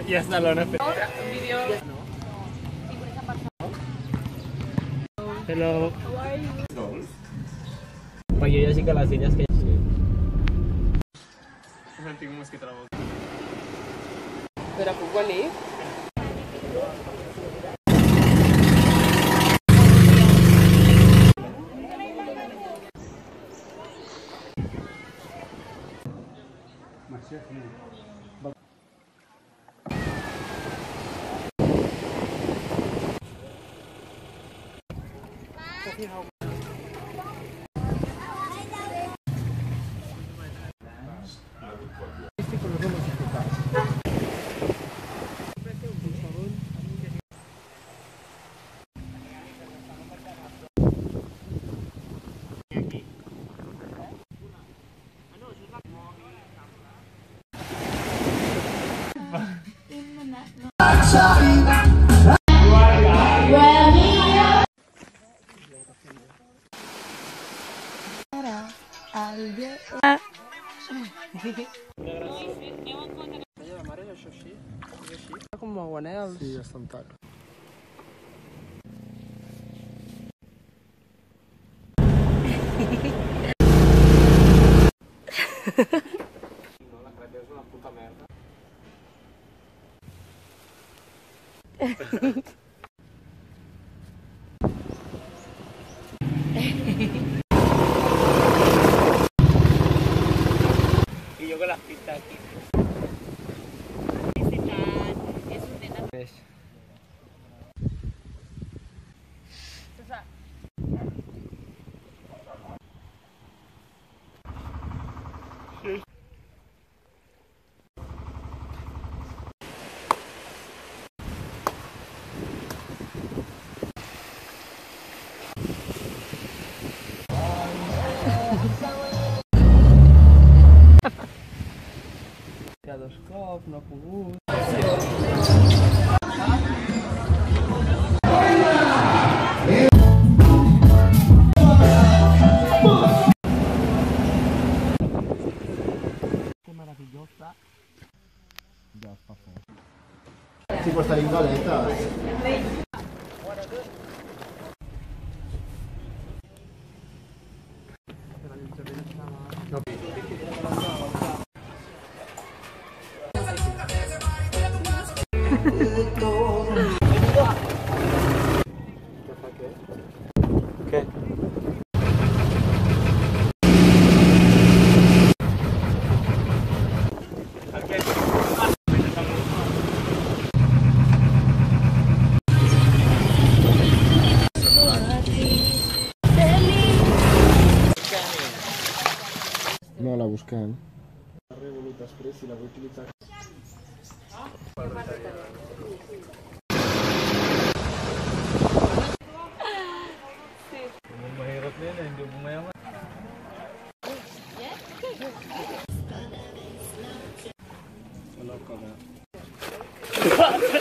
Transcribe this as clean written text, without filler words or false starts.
Ya está lo no. Hello. How are you? Pag yun si Kalasinas kaya. Nanti mo mas kita lang. Pero ako gani. Como uma guanela? Sí, ya están tacos. Y yo con las pistas aquí. Ja, dos cops, no ha pogut. Que maravillosa. Ya está feo. Sí, pues tenim galetes. ¿Qué? No, la busquem. La Revolut després, si la vull utilitzar. Mahirap na yun, hindi mo mayaman. Wala ka na.